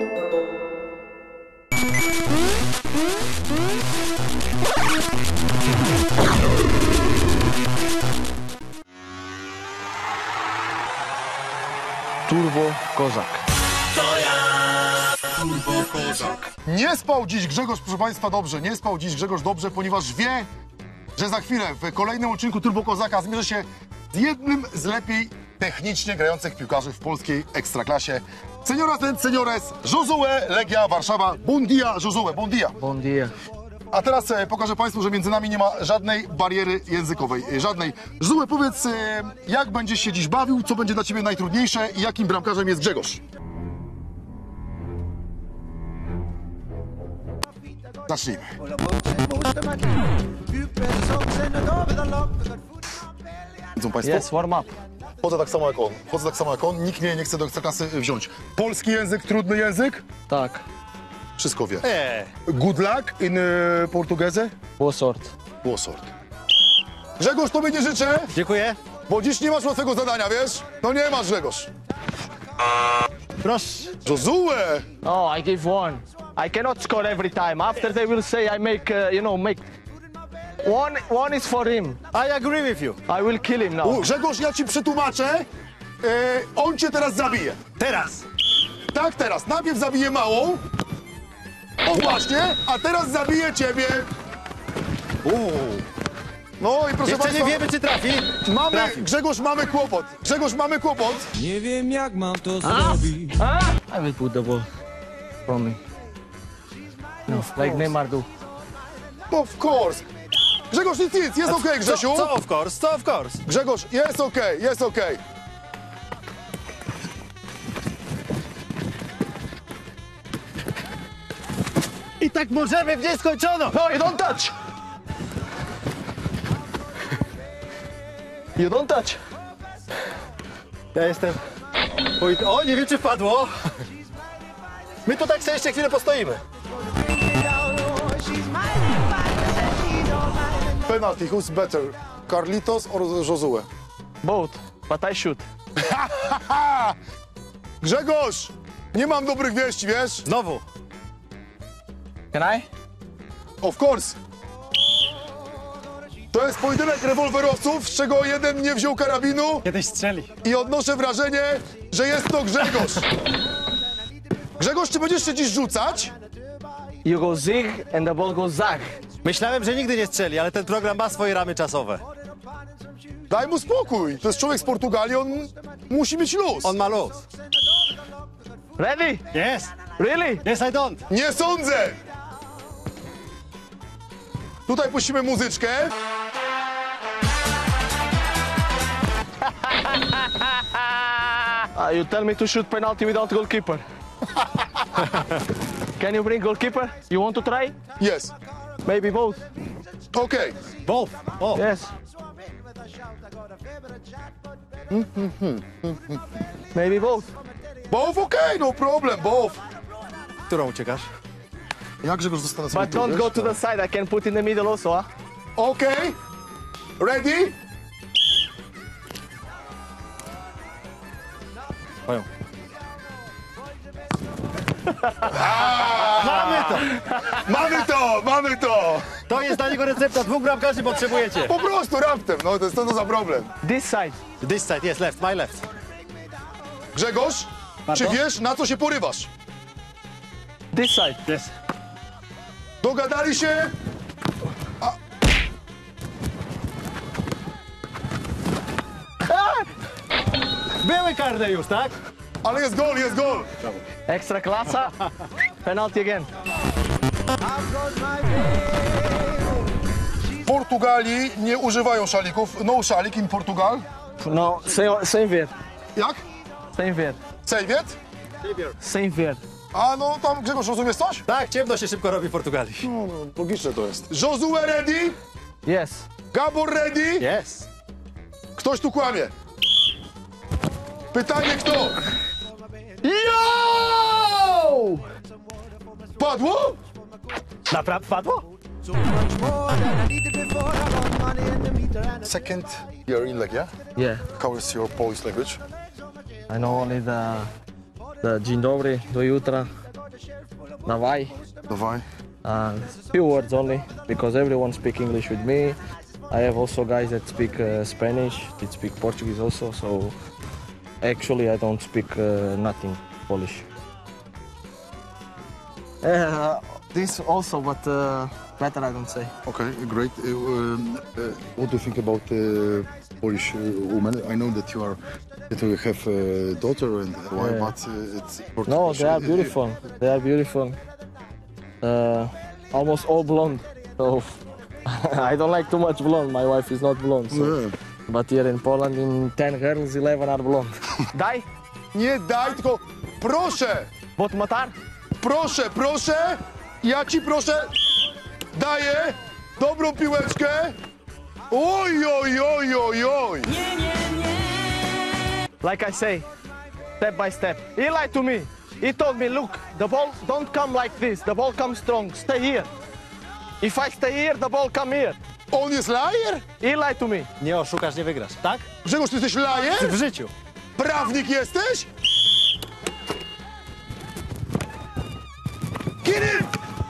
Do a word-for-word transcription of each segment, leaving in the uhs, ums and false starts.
Turbo Kozak. To ja, Turbo Kozak. Nie spał dziś Grzegorz, proszę Państwa, dobrze. Nie spał dziś Grzegorz dobrze, ponieważ wie, że za chwilę w kolejnym odcinku Turbo Kozaka zmierzy się z jednym z lepiej technicznie grających piłkarzy w polskiej ekstraklasie. Senioras and seniores, Josue Legia Warszawa. Bon dia, Josue, bon dia. Bon dia. A teraz e, pokażę Państwu, że między nami nie ma żadnej bariery językowej. E, żadnej. Josue, powiedz, e, jak będziesz się dziś bawił, co będzie dla Ciebie najtrudniejsze i jakim bramkarzem jest Grzegorz? Zacznijmy. Widzą Państwo? Yes, warm up. Chodzę tak samo jak on. Chodzę tak samo jak on. Nikt mnie nie chce do ekstraklasy wziąć. Polski język, trudny język? Tak. Wszystko wie. Eee. Good luck in y, portugeze? Boa sorte. Było sort. Grzegorz, tobie nie życzę, Dziękuję. bo dziś nie masz łatwego zadania, wiesz? No nie masz, Grzegorz. Proszę. Josue! Oh, I gave one. I cannot score every time. After they will say I make, uh, you know, make... One, one is for him. I agree with you. I will kill him now. U, Grzegorz, ja ci przetłumaczę. E, on cię teraz zabije. Teraz. Tak, teraz. Najpierw zabije małą. O właśnie, a teraz zabije ciebie. Uuu. No i proszę Jeszcze Państwa, nie wiemy, czy trafi. mamy, Trafi. Grzegorz, mamy kłopot. Grzegorz, mamy kłopot. Nie wiem jak mam to zrobić. I will put the ball from me. No, like Neymar do. Of course. Grzegorz, nic, nic, jest okej, Grzesiu. Co, co of course, co of course. Grzegorz, jest okej, jest okej. I tak możemy w nieskończoność. No, you don't touch! You don't touch! Ja jestem... Oj, o, nie wiem, czy wpadło. My tu tak sobie jeszcze chwilę postoimy. Penalty, who's better? Carlitos or Josue? Both, but I shoot. Grzegorz, nie mam dobrych wieści, wiesz? Znowu. Can I? Of course. To jest pojedynek rewolwerowców, z czego jeden nie wziął karabinu Kiedyś strzeli. i odnoszę wrażenie, że jest to Grzegorz. Grzegorz, czy będziesz się dziś rzucać? You go zig and the ball goes zag. Myślałem, że nigdy nie strzeli, ale ten program ma swoje ramy czasowe. Daj mu spokój. To jest człowiek z Portugalii, on musi mieć luz. On ma luz. Ready? Yes. Really? Yes, I don't. Nie sądzę! Tutaj puścimy muzyczkę. Uh, you tell me to shoot penalty without goalkeeper. Can you bring goalkeeper? You want to try? Yes. Maybe both. Okej. Both. O. Yes. Maybe both. Both okej, no problem, both. Którą uciekasz? Jak Grzegorz zostanę sobie But tu, don't wiesz? go to the side. I can put in the middle also. Huh? Okej. Ready? Moją. Mamy to! Mamy to, mamy to! To jest dla niego recepta. Dwóch bramkarzy potrzebujecie. Po prostu raptem, no to jest to, to za problem. This side. This side, yes, left, my left. Grzegorz, czy wiesz, na co się porywasz? This side. Yes. Dogadali się? Były karne już, tak? Ale jest gol, jest gol! Extra klasa. Penalty again. W Portugalii nie używają szalików. No szalik in Portugal. No, same, same here. Jak? Same here. Sejwiet? Same here. A no tam, Grzegorz, rozumiesz coś? Tak, ciemno się szybko robi w Portugalii. No, no, logiczne to jest. Josue ready? Yes. Gabor ready? Yes. Ktoś tu kłamie. Pytanie kto? Yo! Padło? Naprawdę padło? Second year in Legia. Yeah. How is your Polish language? I know only the the dzień dobry, do jutra. Dawaj. Dawaj. And few words only, because everyone speak English with me. I have also guys that speak uh, Spanish, that speak Portuguese also, so actually I don't speak uh, nothing Polish. Uh, this also, but uh, better I don't say. Okay, great. Uh, um, uh, what do you think about uh, Polish uh, women? I know that you are that you have a daughter and a wife, Yeah. but uh, it's No, they are beautiful. They are beautiful. Uh, almost all blonde. So I don't like too much blonde. My wife is not blonde. So. Nie, But here in Poland, in ten girls, eleven are blonde. Daj, nie daj, tylko proszę, bot motar. proszę, proszę, ja ci proszę, daję dobrą piłeczkę. Oj, oj, oj, oj, oj. Like I say, step by step. He lied to me. He told me, look, the ball don't come like this. The ball comes strong. Stay here. If I stay here, the ball come here. On jest lajer? He lied to me. Nie oszukasz, nie wygrasz, tak? Grzegorz, ty jesteś lajer? W życiu. Prawnik jesteś? Kirin!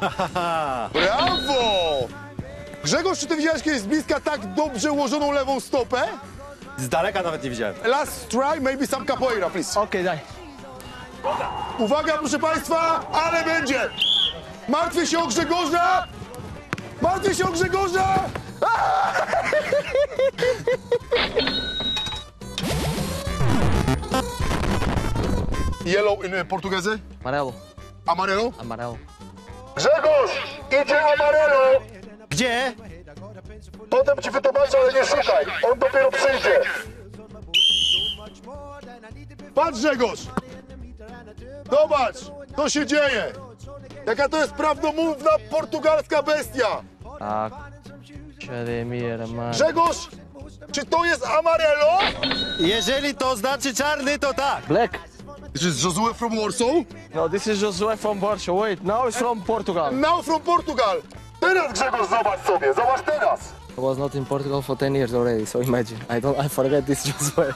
Brawo! Grzegorz, czy ty widziałeś kiedyś z bliska tak dobrze ułożoną lewą stopę? Z daleka nawet nie widziałem. Last try, maybe some capoeira, please. Okay, daj. Uwaga, proszę państwa, ale będzie! Martwię się o Grzegorza! Martwię się o Grzegorza! Yellow in portuguese? Amarelo. Amarelo? Amarelo. Grzegorz! Idzie Amarelo! Gdzie? Potem ci wytłumaczę, ale nie szukaj. On dopiero przyjdzie. Patrz, Grzegorz! Zobacz, co się dzieje. Jaka to jest prawdomówna portugalska bestia. Tak. Siedem man. Grzegorz, czy to jest Amarelo? Jeżeli to znaczy czarny, to tak. Black. This is Josué from Warsaw. No, this is Josué from Warsaw. Wait, now it's from Portugal. Now from Portugal. Teraz, Grzegorz, zobacz sobie. Zobacz teraz. I was not in Portugal for ten years already, so imagine. I don't, I forget this Josué.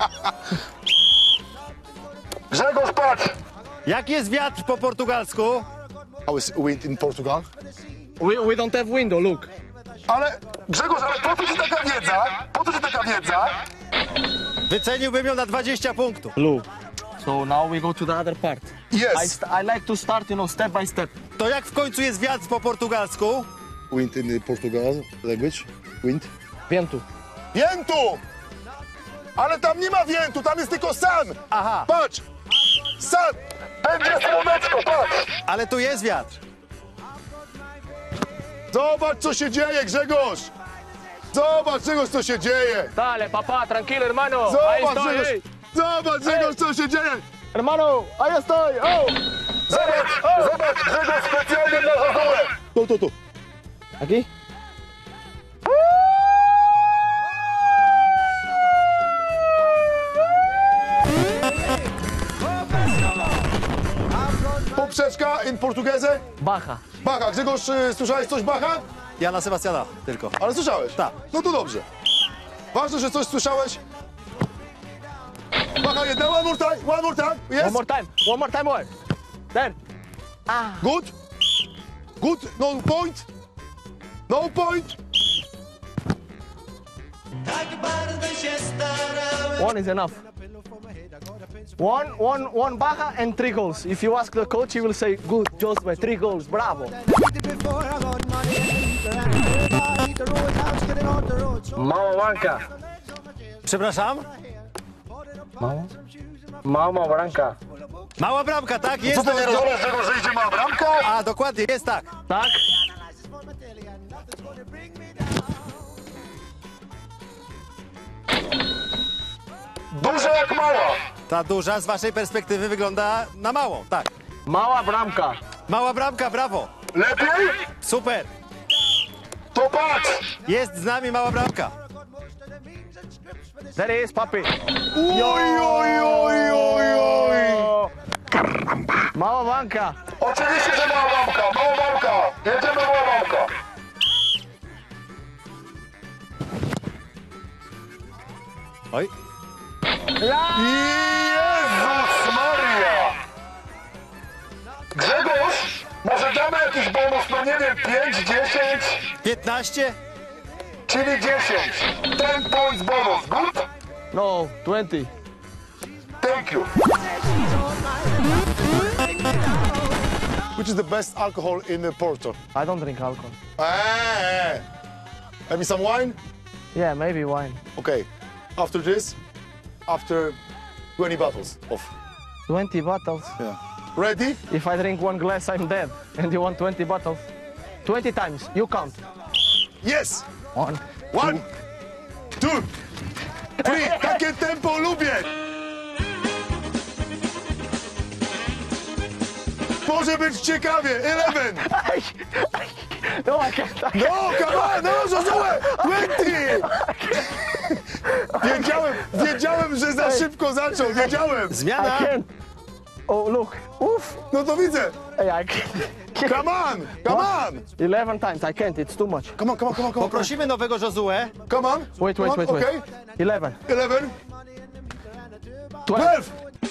Grzegorz, patrz. Jak jest wiatr po portugalsku? How is wind in Portugal? We, we don't have window, look. Ale, Grzegorz, ale po co ci taka wiedza? Po co ci taka wiedza? Wyceniłbym ją na dwadzieścia punktów. Blue. So now we go to the other part. I, Yes. st I like to start, you know, step by step. To jak w końcu jest wiatr po portugalsku? Wind in Portugal language. Wind. Vientu. Vientu! Ale tam nie ma vientu, tam jest tylko sun. Aha. Patrz. Sun. Będzie słoneczko, patrz. Ale tu jest wiatr. Zobacz, co się dzieje, Grzegorz. Zobacz, Grzegorz, co się dzieje. Dale, papá, tranquilo, hermano. Ahí Zobacz, estoy, Grzegorz. hey. Zobacz, Grzegorz, co się dzieje. Hermano, ahí estoy. Oh. Zobacz, zobacz, Grzegorz specjalnie dla Josué. Tu, tu, tu. Aquí. Poprzeczka in portuguese. Baja. Bacha. Grzegorz, y, słyszałeś coś Bacha? Jana Sebastiana tylko. Ale słyszałeś? Tak. No to dobrze. Ważne, że coś słyszałeś. Bacha jedna, one more time, one more time. Yes? One more time. One more time, more. Then. Ah. Good? Good? No point? No point? One is enough. One, one, one baja and three goals. If you ask the coach, he will say, good, Josué, three goals, bravo. Mała Blanca. Przepraszam? Mama Blanca. Mała bramka, tak? Jest Co ty to... nie rozumiesz, Grzegorz, że idzie mała bramka? A, dokładnie, jest tak. Tak? Duża jak mała. Ta duża z waszej perspektywy wygląda na małą, tak. Mała bramka. Mała bramka, brawo. Lepiej? Super. To patrz. Jest z nami mała bramka. There is, papi. Oj, oj, oj, oj, oj. Mała bramka. Oczywiście, że mała bramka, mała bramka. Jedziemy mała bramka. Oj. Jezus Maria. Grzegorz, może damy jakiś bonus, no nie wiem, pięć, dziesięć, piętnaście? czyli dziesięć. ten points bonus, good? No, twenty. Thank you. Which is the best alcohol in the Porto? I don't drink alcohol. Eh, maybe some wine? Yeah, maybe wine. Okay. After this, after twenty bottles of. twenty bottles. Yeah. Ready? If I drink one glass, I'm dead. And you want twenty bottles? twenty times. You count. Yes! One. One, two, three. Takie tempo lubię! Może być ciekawie. Eleven. No, I can't. I No, come on, no, Josue! Twenty! Wiedziałem, wiedziałem, że za szybko zaczął, wiedziałem. I Zmiana. can't. Oh, look. Oof. No to widzę. Hey, I can't. Come on, come on. eleven times. I can't. It's too much. Come on, come on, come on, come on. Poprosimy nowego Josue. Come on. Wait, come wait, on. wait, wait. Okay. eleven. Eleven. twelve. Twelve.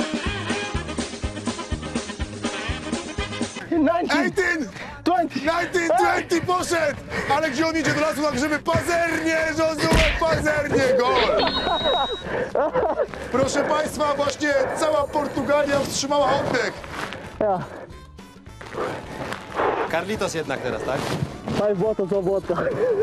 nineteen. Eighteen. twenty. nineteen, twenty poszedł! Ale gdzie on idzie do lasu na grzyby? Pazernie, Josue, pazernie, gol! Proszę Państwa, właśnie cała Portugalia wstrzymała oddech. Yeah. Carlitos jednak teraz, tak? Five bottles of vodka.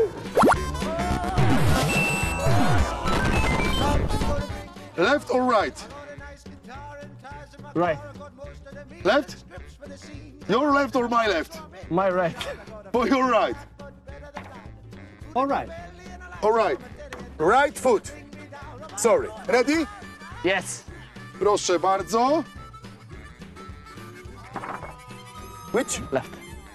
Left or right? Right. Left? Your left or my left? My right. For your right. All right. All right. Right foot. Sorry. Ready? Yes. Proszę bardzo. Which? Left.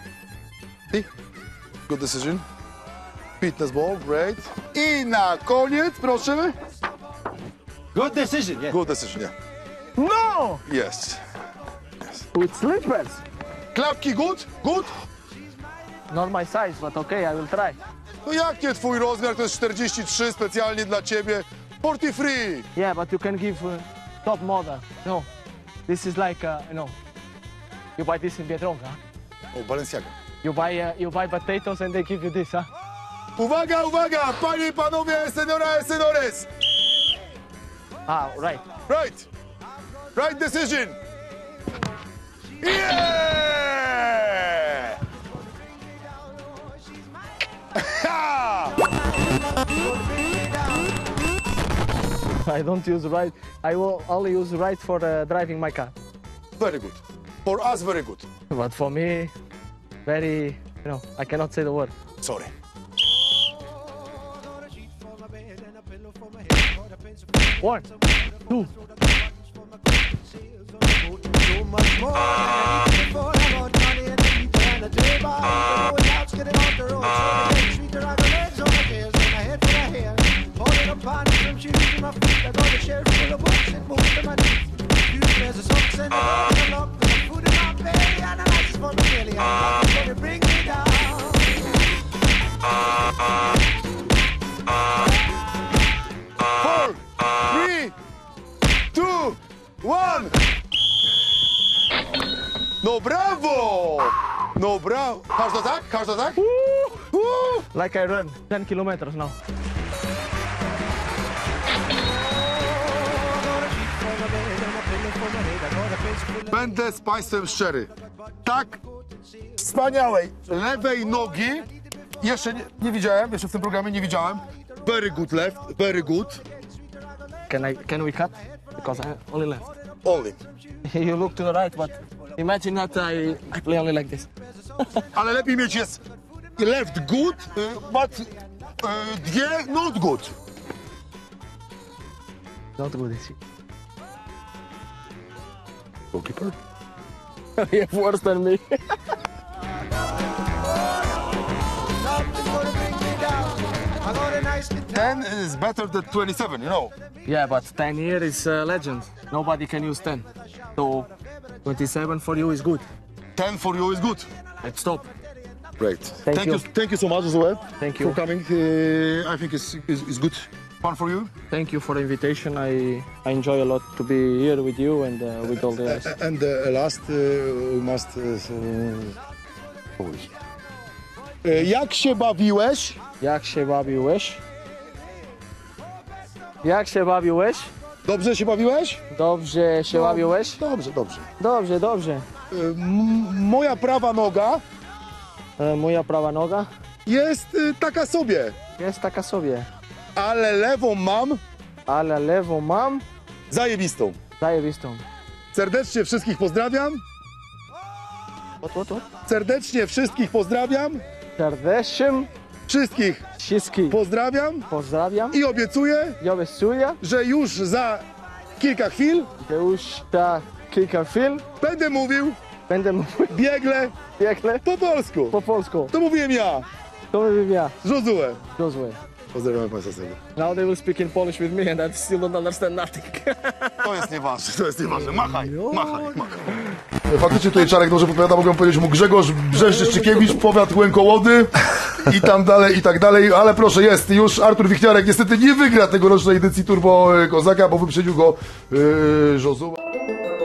Good decision. Fitness ball, great. I na koniec, proszę. Good decision, yes. Good decision, yeah. No! Yes. With slippers. Klapki good? Good? Not my size, but okay, I will try. No jak nie twój rozmiar, to jest czterdzieści trzy specjalnie dla ciebie. Forty free. Yeah, but you can give uh, top model. No, this is like, uh, you know, you buy this in Biedronka. O, Balenciaga. You buy, uh, you buy potatoes and they give you this, huh? Uwaga, uwaga, panie i panowie, senora i senores. Ah, right. Right. Right decision. Yeah! I don't use right. I will only use right for uh, driving my car. Very good. For us, very good. But for me, very, you know, I cannot say the word. Sorry. One, two. So much more than I need before I got money and the heat and the table. Going out, getting off the road. So the street, I got legs on my tails and my head full of hair. Holding up on some shoes in my feet. I got a shelf full of books and most of my teeth. Few pairs of socks and a bag of luck. And food in my belly and a license for my belly. And it's gonna bring me down. Four, three, two, one. No brawo! No brawo! Każdy tak? Każdy tak? Woo! Like I run ten kilometers now. Będę z Państwem szczery. Tak wspaniałej lewej nogi jeszcze nie, nie widziałem, jeszcze w tym programie nie widziałem. Very good left, very good. Can I? Can we cut? Because I only left. Only. You look to the right, but imagine that I, I play only like this. Ale lepiej mieć jest left good, y, but y, dwie not good. Not good, is it? Goalkeeper? You have worse than me. Something's gonna bring me down. I got a nice little ten is better than twenty-seven, you know. Yeah, but ten here is uh, legend. Nobody can use ten. So twenty-seven for you is good. ten for you is good. Let's stop. Great. Thank you. Thank you so much as well. Thank you. For coming. Uh, I think it's, it's, it's good. Fun for you? Thank you for the invitation. I, I enjoy a lot to be here with you and uh, with all the guys. And the last uh, we must uh, Polish. E, Jak się bawiłeś? Jak się bawiłeś? Jak się bawiłeś? Dobrze się bawiłeś? Dobrze się bawiłeś? Dobrze, dobrze. Dobrze, dobrze. E, m- moja prawa noga E, moja prawa noga jest e, taka sobie, jest taka sobie, ale lewą mam ale lewą mam zajebistą. zajebistą. Serdecznie wszystkich pozdrawiam. What, what, what? Serdecznie wszystkich pozdrawiam. Serdecznie Wszystkich wszystkich pozdrawiam pozdrawiam i obiecuję, i obiecuję, że już za kilka chwil że już za kilka chwil będę mówił będę mówił biegle biegle po polsku. po polsku. To mówiłem ja, To mówię ja, Josue. Josue. Pozdrawiam Państwa serdecznie. Now they will speak in Polish with me and I still don't understand nothing. To jest nieważne, to jest nieważne. Machaj, machaj, machaj. Faktycznie tutaj Czarek dobrze podpowiada, mogę powiedzieć mu Grzegorz Brzeszczyszczykiewicz, powiat Łękołody i tam dalej, i tak dalej, ale proszę, jest już Artur Wichniarek, niestety nie wygra tegorocznej edycji Turbo Kozaka, bo wyprzedził go yy, Josue.